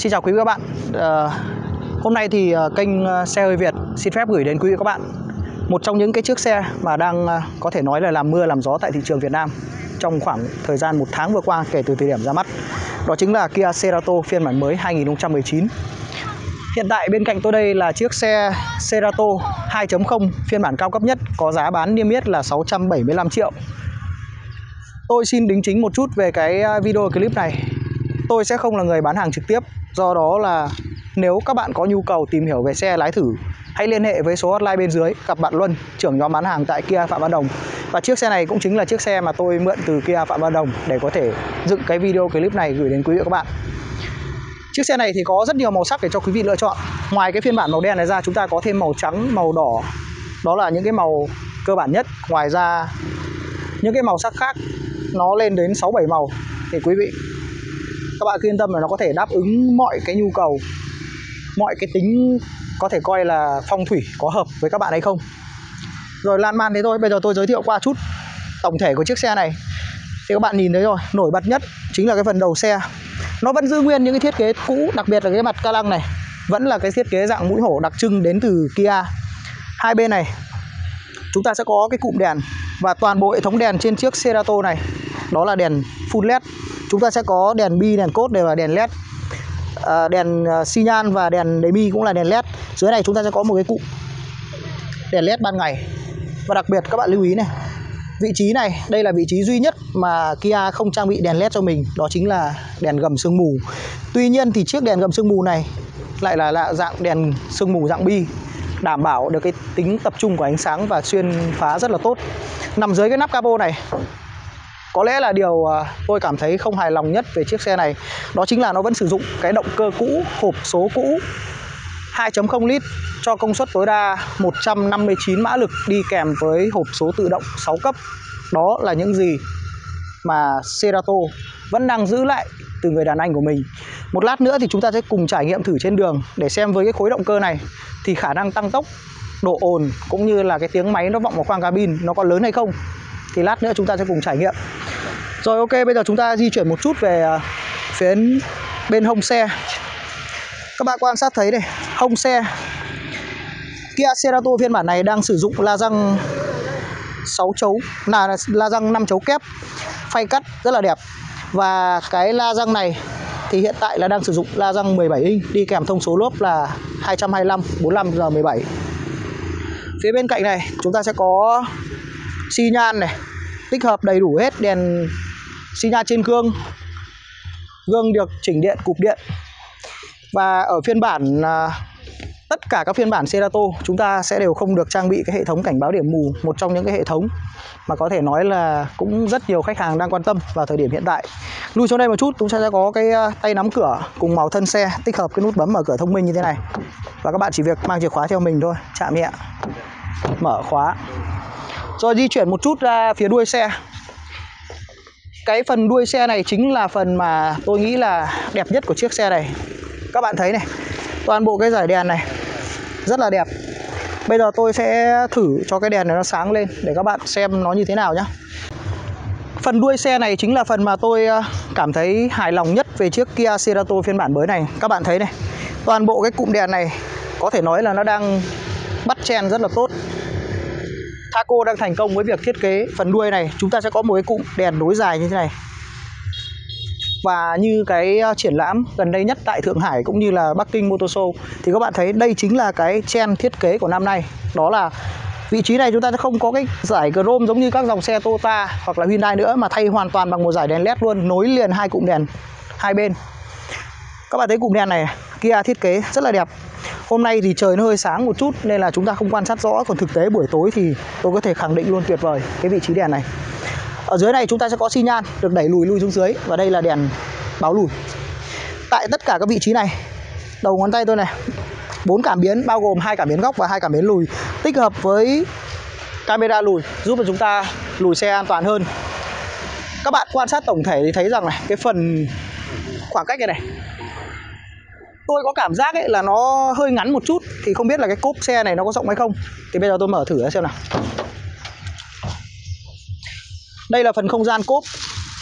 Xin chào quý vị và các bạn. Hôm nay thì kênh Xe Hơi Việt xin phép gửi đến quý vị và các bạn một trong những cái chiếc xe mà đang có thể nói là làm mưa làm gió tại thị trường Việt Nam trong khoảng thời gian 1 tháng vừa qua kể từ thời điểm ra mắt. Đó chính là Kia Cerato phiên bản mới 2019. Hiện tại bên cạnh tôi đây là chiếc xe Cerato 2.0 phiên bản cao cấp nhất, có giá bán niêm yết là 675 triệu. Tôi xin đính chính một chút về cái video clip này. Tôi sẽ không là người bán hàng trực tiếp, do đó là nếu các bạn có nhu cầu tìm hiểu về xe lái thử, hãy liên hệ với số hotline bên dưới, gặp bạn Luân, trưởng nhóm bán hàng tại Kia Phạm Văn Đồng. Và chiếc xe này cũng chính là chiếc xe mà tôi mượn từ Kia Phạm Văn Đồng để có thể dựng cái video clip này gửi đến quý vị và các bạn. Chiếc xe này thì có rất nhiều màu sắc để cho quý vị lựa chọn. Ngoài cái phiên bản màu đen này ra, chúng ta có thêm màu trắng, màu đỏ. Đó là những cái màu cơ bản nhất. Ngoài ra những cái màu sắc khác nó lên đến 6-7 màu thì quý vị các bạn cứ yên tâm là nó có thể đáp ứng mọi cái nhu cầu, mọi cái tính có thể coi là phong thủy có hợp với các bạn hay không. Rồi lan man thế thôi, bây giờ tôi giới thiệu qua chút tổng thể của chiếc xe này. Thì các bạn nhìn thấy rồi, nổi bật nhất chính là cái phần đầu xe. Nó vẫn giữ nguyên những cái thiết kế cũ, đặc biệt là cái mặt ca lăng này vẫn là cái thiết kế dạng mũi hổ đặc trưng đến từ Kia. Hai bên này chúng ta sẽ có cái cụm đèn, và toàn bộ hệ thống đèn trên chiếc Cerato này đó là đèn full LED. Chúng ta sẽ có đèn bi, đèn cốt đều là đèn LED, đèn xi nhan và đèn đề mi cũng là đèn LED. Dưới này chúng ta sẽ có một cái cụm đèn LED ban ngày. Và đặc biệt các bạn lưu ý này, vị trí này, đây là vị trí duy nhất mà Kia không trang bị đèn LED cho mình, đó chính là đèn gầm sương mù. Tuy nhiên thì chiếc đèn gầm sương mù này lại là dạng đèn sương mù dạng bi, đảm bảo được cái tính tập trung của ánh sáng và xuyên phá rất là tốt. Nằm dưới cái nắp capo này, có lẽ là điều tôi cảm thấy không hài lòng nhất về chiếc xe này, đó chính là nó vẫn sử dụng cái động cơ cũ, hộp số cũ 2.0 lít cho công suất tối đa 159 mã lực, đi kèm với hộp số tự động 6 cấp. Đó là những gì mà Cerato vẫn đang giữ lại từ người đàn anh của mình. Một lát nữa thì chúng ta sẽ cùng trải nghiệm thử trên đường để xem với cái khối động cơ này thì khả năng tăng tốc, độ ồn cũng như là cái tiếng máy nó vọng vào khoang cabin nó có lớn hay không. Thì lát nữa chúng ta sẽ cùng trải nghiệm. Rồi, ok, bây giờ chúng ta di chuyển một chút về phía bên hông xe. Các bạn quan sát thấy này, hông xe Kia Cerato phiên bản này đang sử dụng la răng 6 chấu, là la răng 5 chấu kép, phay cắt rất là đẹp. Và cái la răng này thì hiện tại là đang sử dụng la răng 17 inch, đi kèm thông số lốp là 225 45 R17. Phía bên cạnh này chúng ta sẽ có xi nhan này, tích hợp đầy đủ hết đèn xi nhan trên gương, gương được chỉnh điện, cụp điện. Và ở phiên bản tất cả các phiên bản Cerato chúng ta sẽ đều không được trang bị cái hệ thống cảnh báo điểm mù, một trong những cái hệ thống mà có thể nói là cũng rất nhiều khách hàng đang quan tâm vào thời điểm hiện tại. Lùi xuống đây một chút, chúng ta sẽ có cái tay nắm cửa cùng màu thân xe, tích hợp cái nút bấm mở cửa thông minh như thế này. Và các bạn chỉ việc mang chìa khóa theo mình thôi, chạm nhẹ, mở khóa. Rồi di chuyển một chút ra phía đuôi xe. Cái phần đuôi xe này chính là phần mà tôi nghĩ là đẹp nhất của chiếc xe này. Các bạn thấy này, toàn bộ cái dải đèn này rất là đẹp. Bây giờ tôi sẽ thử cho cái đèn này nó sáng lên để các bạn xem nó như thế nào nhé. Phần đuôi xe này chính là phần mà tôi cảm thấy hài lòng nhất về chiếc Kia Cerato phiên bản mới này. Các bạn thấy này, toàn bộ cái cụm đèn này có thể nói là nó đang bắt chen rất là tốt. Thaco đang thành công với việc thiết kế phần đuôi này. Chúng ta sẽ có một cái cụm đèn nối dài như thế này. Và như cái triển lãm gần đây nhất tại Thượng Hải cũng như là Bắc Kinh Motor Show thì các bạn thấy đây chính là cái trend thiết kế của năm nay. Đó là vị trí này chúng ta sẽ không có cái dải chrome giống như các dòng xe Toyota hoặc là Hyundai nữa, mà thay hoàn toàn bằng một dải đèn LED luôn, nối liền hai cụm đèn hai bên. Các bạn thấy cụm đèn này Kia thiết kế rất là đẹp. Hôm nay thì trời nó hơi sáng một chút nên là chúng ta không quan sát rõ, còn thực tế buổi tối thì tôi có thể khẳng định luôn tuyệt vời cái vị trí đèn này. Ở dưới này chúng ta sẽ có xi nhan được đẩy lui xuống dưới, và đây là đèn báo lùi. Tại tất cả các vị trí này, đầu ngón tay tôi này, 4 cảm biến bao gồm 2 cảm biến góc và 2 cảm biến lùi, tích hợp với camera lùi giúp cho chúng ta lùi xe an toàn hơn. Các bạn quan sát tổng thể thì thấy rằng này, cái phần khoảng cách này tôi có cảm giác ấy là nó hơi ngắn một chút, thì không biết là cái cốp xe này nó có rộng hay không. Thì bây giờ tôi mở thử xem nào. Đây là phần không gian cốp.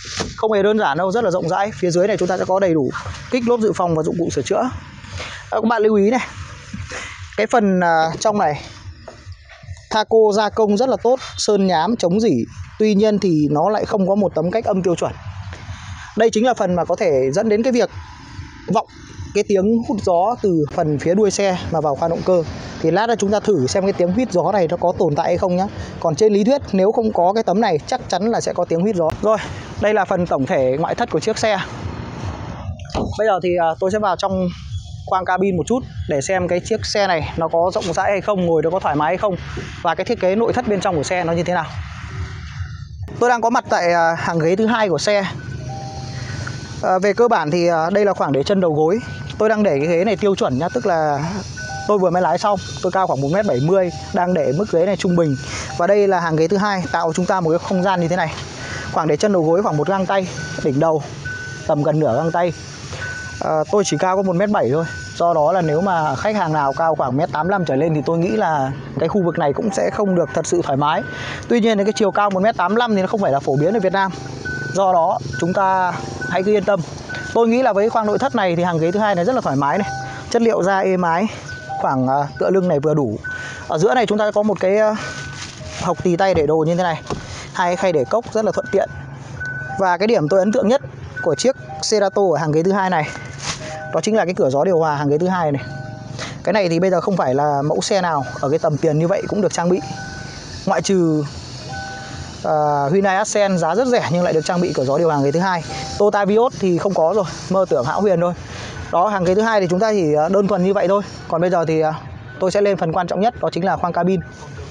Không hề đơn giản đâu, rất là rộng rãi. Phía dưới này chúng ta sẽ có đầy đủ kích lốp dự phòng và dụng cụ sửa chữa. Các bạn lưu ý này, cái phần trong này Thaco gia công rất là tốt, sơn nhám chống rỉ. Tuy nhiên thì nó lại không có một tấm cách âm tiêu chuẩn. Đây chính là phần mà có thể dẫn đến cái việc vọng cái tiếng hút gió từ phần phía đuôi xe mà vào khoang động cơ. Thì lát nữa chúng ta thử xem cái tiếng huýt gió này nó có tồn tại hay không nhá. Còn trên lý thuyết nếu không có cái tấm này chắc chắn là sẽ có tiếng huýt gió. Rồi, đây là phần tổng thể ngoại thất của chiếc xe. Bây giờ thì tôi sẽ vào trong khoang cabin một chút để xem cái chiếc xe này nó có rộng rãi hay không, ngồi nó có thoải mái hay không, và cái thiết kế nội thất bên trong của xe nó như thế nào. Tôi đang có mặt tại hàng ghế thứ hai của xe. Về cơ bản thì đây là khoảng để chân đầu gối. Tôi đang để cái ghế này tiêu chuẩn nhá, tức là tôi vừa mới lái xong, tôi cao khoảng 1m70, đang để mức ghế này trung bình. Và đây là hàng ghế thứ hai, tạo cho chúng ta một cái không gian như thế này. Khoảng để chân đầu gối khoảng 1 găng tay, đỉnh đầu tầm gần nửa găng tay. Tôi chỉ cao có 1m7 thôi. Do đó là nếu mà khách hàng nào cao khoảng 1m85 trở lên thì tôi nghĩ là cái khu vực này cũng sẽ không được thật sự thoải mái. Tuy nhiên cái chiều cao 1m85 thì nó không phải là phổ biến ở Việt Nam. Do đó chúng ta hãy cứ yên tâm. Tôi nghĩ là với khoang nội thất này thì hàng ghế thứ hai này rất là thoải mái này. Chất liệu da êm ái, khoảng tựa lưng này vừa đủ. Ở giữa này chúng ta có một cái hộc tì tay để đồ như thế này, hai khay để cốc rất là thuận tiện. Và cái điểm tôi ấn tượng nhất của chiếc Cerato ở hàng ghế thứ hai này đó chính là cái cửa gió điều hòa hàng ghế thứ hai này. Cái này thì bây giờ không phải là mẫu xe nào ở cái tầm tiền như vậy cũng được trang bị, ngoại trừ Hyundai Accent giá rất rẻ nhưng lại được trang bị cửa gió điều hòa hàng ghế thứ hai. Toyota Vios thì không có rồi, mơ tưởng hão huyền thôi. Đó, hàng ghế thứ hai thì chúng ta chỉ đơn thuần như vậy thôi. Còn bây giờ thì tôi sẽ lên phần quan trọng nhất, đó chính là khoang cabin.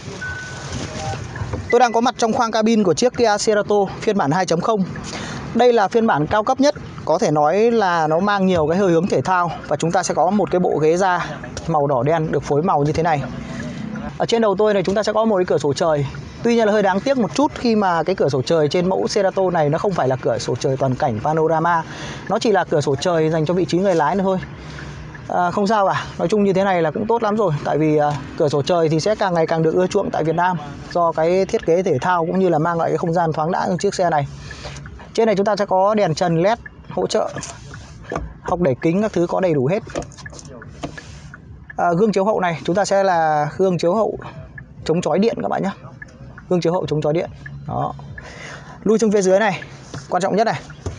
Tôi đang có mặt trong khoang cabin của chiếc Kia Cerato phiên bản 2.0. Đây là phiên bản cao cấp nhất, có thể nói là nó mang nhiều cái hơi hướng thể thao. Và chúng ta sẽ có một cái bộ ghế da màu đỏ đen được phối màu như thế này. Ở trên đầu tôi này chúng ta sẽ có một cái cửa sổ trời. Tuy nhiên là hơi đáng tiếc một chút khi mà cái cửa sổ trời trên mẫu Cerato này nó không phải là cửa sổ trời toàn cảnh panorama. Nó chỉ là cửa sổ trời dành cho vị trí người lái nữa thôi. Không sao cả, nói chung như thế này là cũng tốt lắm rồi. Tại vì cửa sổ trời thì sẽ càng ngày càng được ưa chuộng tại Việt Nam, do cái thiết kế thể thao cũng như là mang lại cái không gian thoáng đãng trong chiếc xe này. Trên này chúng ta sẽ có đèn trần LED hỗ trợ, hộc đẩy kính các thứ có đầy đủ hết. Gương chiếu hậu này chúng ta sẽ là gương chiếu hậu chống chói điện các bạn nhé. Gương chiếu hậu chống chói điện. Đó. Lui xuống phía dưới này, quan trọng nhất này,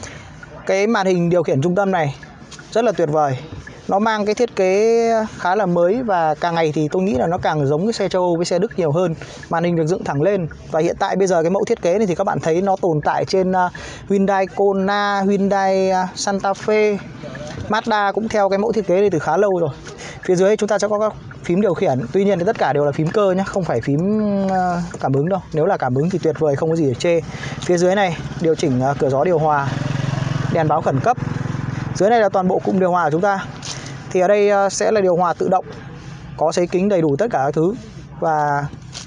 cái màn hình điều khiển trung tâm này rất là tuyệt vời. Nó mang cái thiết kế khá là mới và càng ngày thì tôi nghĩ là nó càng giống cái xe châu Âu với xe Đức nhiều hơn. Màn hình được dựng thẳng lên và hiện tại bây giờ cái mẫu thiết kế này thì các bạn thấy nó tồn tại trên Hyundai Kona, Hyundai Santa Fe, Mazda cũng theo cái mẫu thiết kế này từ khá lâu rồi. Phía dưới chúng ta sẽ có các phím điều khiển, tuy nhiên thì tất cả đều là phím cơ nhé, không phải phím cảm ứng đâu. Nếu là cảm ứng thì tuyệt vời, không có gì để chê. Phía dưới này điều chỉnh cửa gió điều hòa, đèn báo khẩn cấp. Dưới này là toàn bộ cụm điều hòa của chúng ta. Thì ở đây sẽ là điều hòa tự động, có sấy kính đầy đủ tất cả các thứ. Và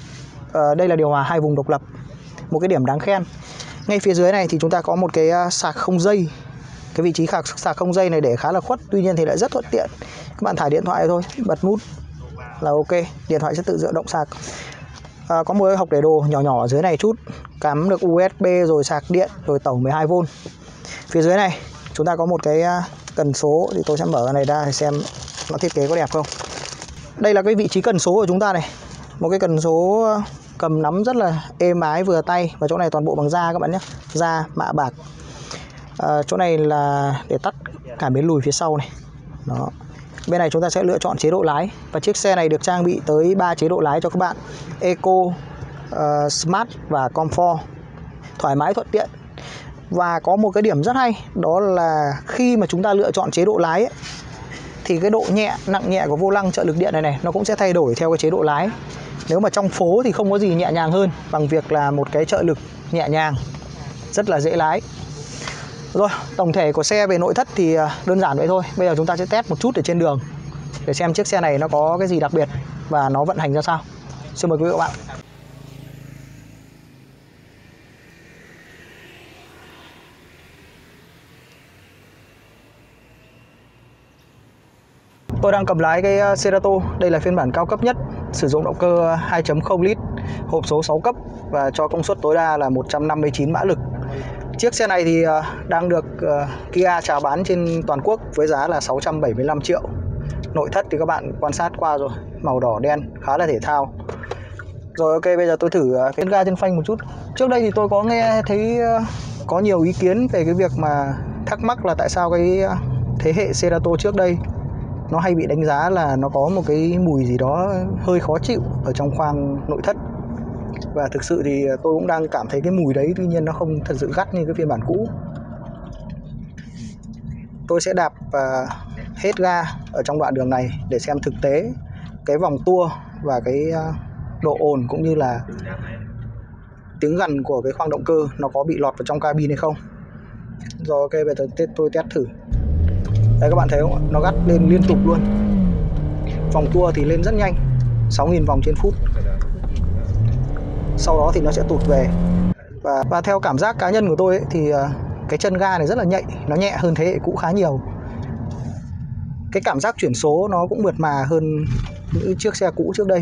đây là điều hòa 2 vùng độc lập. Một cái điểm đáng khen, ngay phía dưới này thì chúng ta có một cái sạc không dây. Cái vị trí sạc không dây này để khá là khuất, tuy nhiên thì lại rất thuận tiện. Các bạn thải điện thoại thôi, bật nút là ok, điện thoại sẽ tự tự động sạc. Có một cái hộc để đồ nhỏ nhỏ ở dưới này chút, cắm được USB rồi sạc điện rồi tổng 12V. Phía dưới này chúng ta có một cái cần số, thì tôi sẽ mở cái này ra để xem nó thiết kế có đẹp không. Đây là cái vị trí cần số của chúng ta này, một cái cần số cầm nắm rất là êm ái vừa tay, và chỗ này toàn bộ bằng da các bạn nhé, da mạ bạc. Chỗ này là để tắt cảm biến lùi phía sau này. Đó. Bên này chúng ta sẽ lựa chọn chế độ lái, và chiếc xe này được trang bị tới 3 chế độ lái cho các bạn: Eco, Smart và Comfort. Thoải mái thuận tiện. Và có một cái điểm rất hay, đó là khi mà chúng ta lựa chọn chế độ lái ấy, thì cái độ nhẹ, nặng nhẹ của vô lăng trợ lực điện này nó cũng sẽ thay đổi theo cái chế độ lái. Nếu mà trong phố thì không có gì nhẹ nhàng hơn bằng việc là một cái trợ lực nhẹ nhàng, rất là dễ lái. Rồi, tổng thể của xe về nội thất thì đơn giản vậy thôi. Bây giờ chúng ta sẽ test một chút ở trên đường để xem chiếc xe này nó có cái gì đặc biệt và nó vận hành ra sao. Xin mời quý vị và các bạn. Tôi đang cầm lái cái Cerato. Đây là phiên bản cao cấp nhất, sử dụng động cơ 2.0 lít, hộp số 6 cấp và cho công suất tối đa là 159 mã lực. Chiếc xe này thì đang được Kia chào bán trên toàn quốc với giá là 675 triệu. Nội thất thì các bạn quan sát qua rồi, màu đỏ đen khá là thể thao. Rồi ok, bây giờ tôi thử cái ga trên phanh một chút. Trước đây thì tôi có nghe thấy có nhiều ý kiến về cái việc mà thắc mắc là tại sao cái thế hệ Cerato trước đây nó hay bị đánh giá là nó có một cái mùi gì đó hơi khó chịu ở trong khoang nội thất. Và thực sự thì tôi cũng đang cảm thấy cái mùi đấy, tuy nhiên nó không thật sự gắt như cái phiên bản cũ. Tôi sẽ đạp hết ga ở trong đoạn đường này để xem thực tế cái vòng tua và cái độ ồn cũng như là tiếng gằn của cái khoang động cơ nó có bị lọt vào trong cabin hay không. Rồi ok, bây giờ tôi test thử. Đấy, các bạn thấy không? Nó gắt lên liên tục luôn. Vòng tua thì lên rất nhanh, 6.000 vòng trên phút. Sau đó thì nó sẽ tụt về. Và theo cảm giác cá nhân của tôi ấy, thì cái chân ga này rất là nhạy, nó nhẹ hơn thế hệ cũ khá nhiều. Cái cảm giác chuyển số nó cũng mượt mà hơn những chiếc xe cũ trước đây.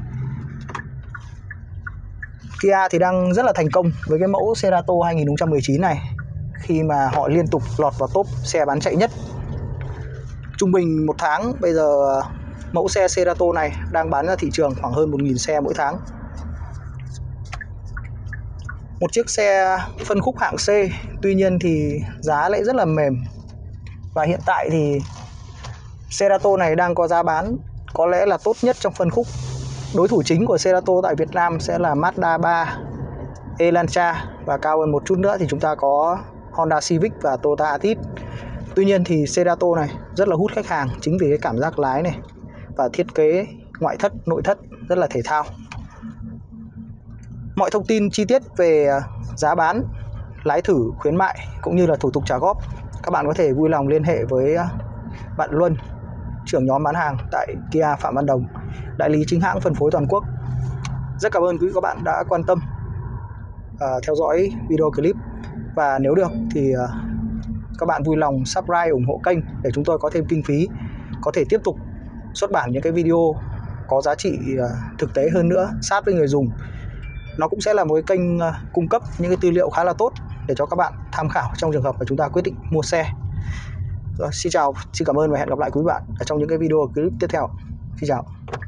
Kia thì đang rất là thành công với cái mẫu Cerato 2019 này, khi mà họ liên tục lọt vào top xe bán chạy nhất. Trung bình một tháng bây giờ mẫu xe Cerato này đang bán ra thị trường khoảng hơn 1.000 xe mỗi tháng. Một chiếc xe phân khúc hạng C, tuy nhiên thì giá lại rất là mềm. Và hiện tại thì Cerato này đang có giá bán có lẽ là tốt nhất trong phân khúc. Đối thủ chính của Cerato tại Việt Nam sẽ là Mazda 3, Elantra, và cao hơn một chút nữa thì chúng ta có Honda Civic và Toyota Altis. Tuy nhiên thì Cerato này rất là hút khách hàng chính vì cái cảm giác lái này và thiết kế ngoại thất, nội thất rất là thể thao. Mọi thông tin chi tiết về giá bán, lái thử, khuyến mại cũng như là thủ tục trả góp, các bạn có thể vui lòng liên hệ với bạn Luân, trưởng nhóm bán hàng tại Kia Phạm Văn Đồng, đại lý chính hãng phân phối toàn quốc. Rất cảm ơn quý vị các bạn đã quan tâm theo dõi video clip. Và nếu được thì các bạn vui lòng subscribe ủng hộ kênh để chúng tôi có thêm kinh phí, có thể tiếp tục xuất bản những cái video có giá trị thực tế hơn nữa, sát với người dùng. Nó cũng sẽ là một cái kênh cung cấp những cái tư liệu khá là tốt để cho các bạn tham khảo trong trường hợp mà chúng ta quyết định mua xe. Rồi, xin chào, xin cảm ơn và hẹn gặp lại quý bạn ở trong những cái video clip tiếp theo. Xin chào.